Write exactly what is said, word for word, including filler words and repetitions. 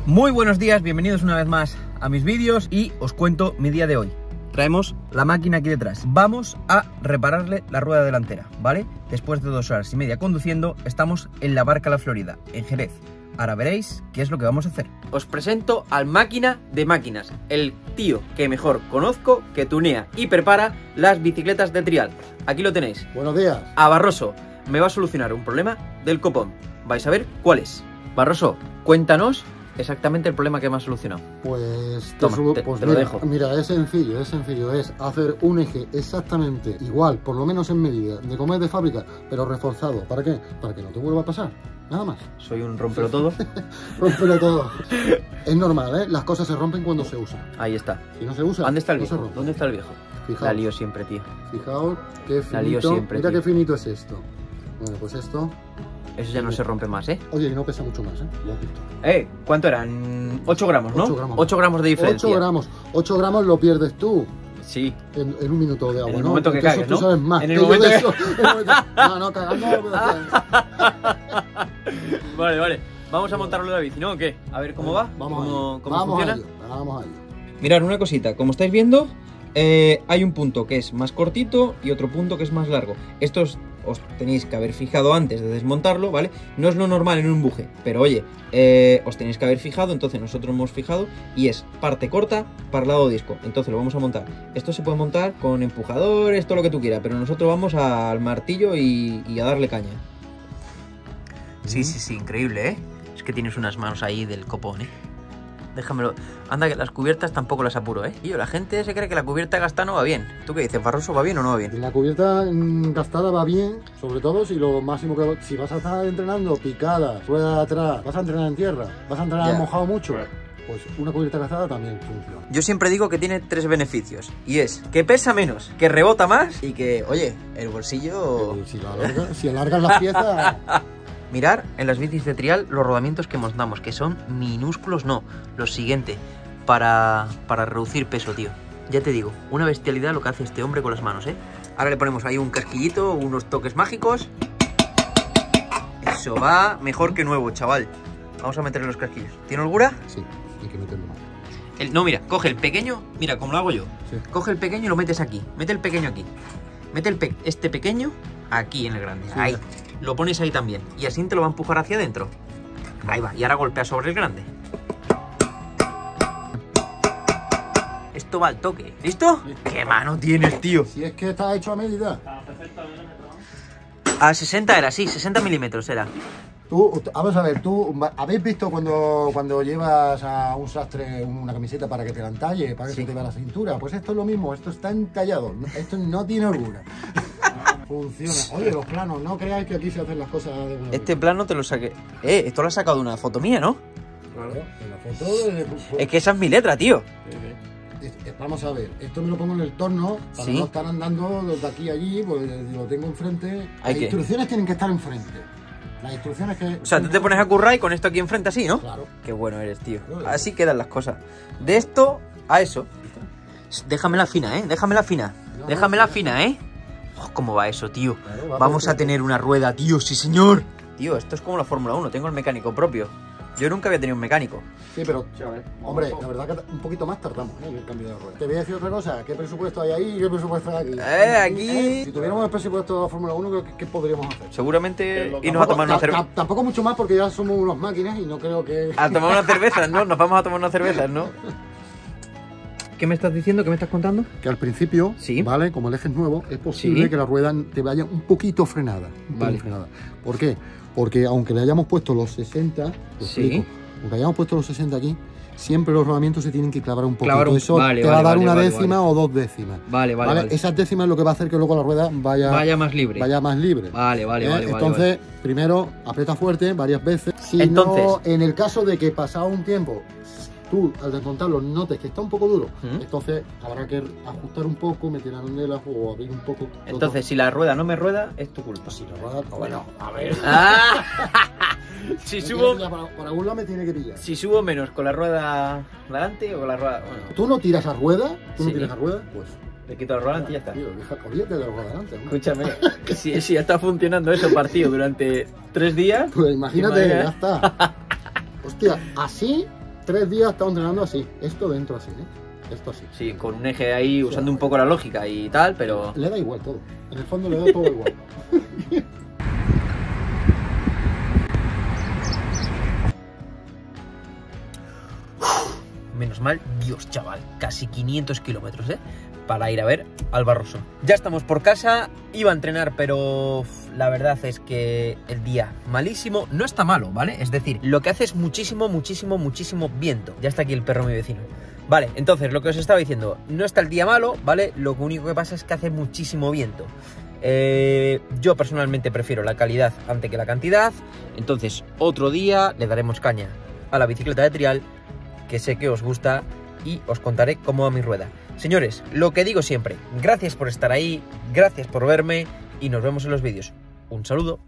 Muy buenos días, bienvenidos una vez más a mis vídeos y os cuento mi día de hoy. Traemos la máquina aquí detrás. Vamos a repararle la rueda delantera, ¿vale? Después de dos horas y media conduciendo, estamos en la Barca La Florida, en Jerez. Ahora veréis qué es lo que vamos a hacer. Os presento al máquina de máquinas, el tío que mejor conozco, que tunea y prepara las bicicletas de trial. Aquí lo tenéis. Buenos días. A Barroso me va a solucionar un problema del copón. Vais a ver cuál es. Barroso, cuéntanos exactamente el problema que me ha solucionado. Pues, Toma, te, te, pues te mira, lo dejo. Mira, es sencillo, es sencillo. Es hacer un eje exactamente igual, por lo menos en medida, de como es de fábrica, pero reforzado. ¿Para qué? Para que no te vuelva a pasar. Nada más. Soy un rompero todo. Rompelo todo. Es normal, ¿eh? Las cosas se rompen cuando se usan. Ahí está. Si no se usa, ¿Dónde está el no se viejo? rompe. ¿Dónde está el viejo? Fijaos. La lío siempre, tío. Fijaos qué La lío finito. siempre, Mira tío. qué finito es esto. Bueno, pues esto. Eso ya no se rompe más, ¿eh? Oye, y no pesa mucho más, ¿eh? Lo has visto. Eh, ¿cuánto eran? ocho gramos, ¿no? ocho gramos. ocho gramos de diferencia. ocho gramos. ocho gramos lo pierdes tú. Sí. En, en un minuto de agua, En el ¿no? momento que Porque eso cagues, tú ¿no? sabes más En el que yo momento de que- eso. En el momento- No, no, cagando. Vale, vale. Vamos a montarlo de la bici, ¿no? ¿O qué? A ver cómo va. Vamos a ¿Cómo, ello. cómo Vamos funciona? a ello. Vamos a ello. Mirad una cosita, como estáis viendo, eh, hay un punto que es más cortito y otro punto que es más largo. Estos os tenéis que haber fijado antes de desmontarlo, ¿vale? No es lo normal en un buje, pero oye, eh, os tenéis que haber fijado, entonces nosotros hemos fijado y es parte corta para el lado disco, entonces lo vamos a montar. Esto se puede montar con empujadores, todo lo que tú quieras, pero nosotros vamos al martillo y, y a darle caña. Sí, sí, sí, increíble, ¿eh? Es que tienes unas manos ahí del copón, ¿eh? Déjamelo. Anda, que las cubiertas tampoco las apuro, ¿eh? Y yo, la gente se cree que la cubierta gastada no va bien. ¿Tú qué dices, Barroso? ¿Va bien o no va bien? La cubierta mm, gastada va bien, sobre todo si lo máximo que... Si vas a estar entrenando picadas, rueda de atrás, vas a entrenar en tierra, vas a entrenar Ya. mojado mucho, pues una cubierta gastada también funciona. Yo siempre digo que tiene tres beneficios. Y es que pesa menos, que rebota más y que, oye, el bolsillo... Y si, lo alargas, si alargas las piezas... Mirar en las bicis de trial los rodamientos que montamos, que son minúsculos, no. Lo siguiente, para, para reducir peso, tío. Ya te digo, una bestialidad lo que hace este hombre con las manos, ¿eh? Ahora le ponemos ahí un casquillito, unos toques mágicos. Eso va mejor que nuevo, chaval. Vamos a meterle los casquillos. ¿Tiene holgura? Sí, hay que meterlo más. El, no, mira, coge el pequeño, mira, como lo hago yo. Sí. Coge el pequeño y lo metes aquí. Mete el pequeño aquí. Mete el pe este pequeño aquí en el grande. Sí. Ahí. Lo pones ahí también. Y así te lo va a empujar hacia adentro. Ahí va. Y ahora golpea sobre el grande. Esto va al toque. ¿Listo? Sí. ¿Qué mano tienes, tío? Si es que está hecho a medida. A sesenta era, sí, sesenta milímetros era. Tú, vamos a ver, tú, ¿habéis visto cuando, cuando llevas a un sastre una camiseta para que te la entalle, para que Sí. se te vea la cintura? Pues esto es lo mismo, esto está entallado, esto no tiene holgura. Funciona. Oye, los planos, no creáis que aquí se hacen las cosas de buena Este manera. plano te lo saqué. Eh, esto lo has sacado de una foto mía, ¿no? Claro, en la foto... de- Es que esa es mi letra, tío. Es- es- Vamos a ver, esto me lo pongo en el torno para Sí. no estar andando de aquí a allí, pues lo tengo enfrente. Hay Las que- instrucciones tienen que estar enfrente. Las instrucciones que... O sea, tú te pones a currar y con esto aquí enfrente así, ¿no? Claro. Qué bueno eres, tío. Así quedan las cosas. De esto a eso. Déjamela fina, ¿eh? Déjamela fina. No, Déjamela sí. fina, ¿eh? Oh, ¿cómo va eso, tío? Claro, va Vamos a perfecto. tener una rueda, tío. ¡Sí, señor! Tío, esto es como la Fórmula uno. Tengo el mecánico propio. Yo nunca había tenido un mecánico. Sí, pero, hombre, la verdad que un poquito más tardamos, ¿eh? En el cambio de rueda. Te voy a decir otra cosa, ¿qué presupuesto hay ahí y qué presupuesto hay aquí? Eh, aquí- ¿Eh? Si tuviéramos el presupuesto de la Fórmula uno, ¿qué, qué podríamos hacer? Seguramente irnos a tomar una Ta- cerveza. ta- Tampoco mucho más porque ya somos unos máquinas y no creo que... A tomar unas cervezas, ¿no? Nos vamos a tomar unas cervezas, ¿no? ¿Qué me estás diciendo? ¿Qué me estás contando? Que al principio, Sí. ¿vale? Como el eje es nuevo, es posible Sí. que la rueda te vaya un poquito frenada. Un Vale. pelín frenada. ¿Por qué? Porque aunque le hayamos puesto los sesenta, lo Sí. explico, aunque hayamos puesto los sesenta aquí, siempre los rodamientos se tienen que clavar un poquito. Clavar un- Eso vale, te va a vale, dar vale, una vale, décima o dos décimas. Vale, ¿vale? Esas décimas es lo que va a hacer que luego la rueda vaya, Vaya más libre. vaya más libre. Vale, vale, ¿eh? vale, vale. Entonces, primero aprieta fuerte varias veces. Si Entonces- no, en el caso de que pasado un tiempo tú al desmontarlo notes que está un poco duro, ¿Mm? entonces habrá que ajustar un poco, meter arandelas o abrir un poco. Entonces, si la rueda no me rueda, es tu culpa. si la rueda, bueno, a ver. ¡Ah! Si Me subo, tiene que pillar, Por, por algún lado me tiene que pillar. si subo menos con la rueda delante o con la rueda... Bueno, Tú no tiras a rueda, tú Sí. no tiras a rueda, pues. le quito la rueda delante y ya está. Tío, deja, olvídate de la rueda delante. ¿no? Escúchame, si, si ya está funcionando eso partido durante tres días... Pues imagínate, Qué manera, ya ¿eh? está. Hostia, así tres días he estado entrenando así, esto dentro así, ¿eh? Esto así. Sí, con un eje ahí usando un poco la lógica y tal, pero... Le da igual todo, en el fondo le da todo igual. Menos mal, Dios, chaval, casi quinientos kilómetros, ¿eh? Para ir a ver al Barroso. Ya estamos por casa, iba a entrenar, pero uf, la verdad es que el día malísimo. No está malo, ¿vale? Es decir, lo que hace es muchísimo, muchísimo, muchísimo viento. Ya está aquí el perro mi vecino. Vale, entonces, lo que os estaba diciendo, no está el día malo, ¿vale? Lo único que pasa es que hace muchísimo viento. Eh, yo personalmente prefiero la calidad antes que la cantidad. Entonces, otro día le daremos caña a la bicicleta de trial, que sé que os gusta, y os contaré cómo va mi rueda. Señores, lo que digo siempre, gracias por estar ahí, gracias por verme y nos vemos en los vídeos. Un saludo.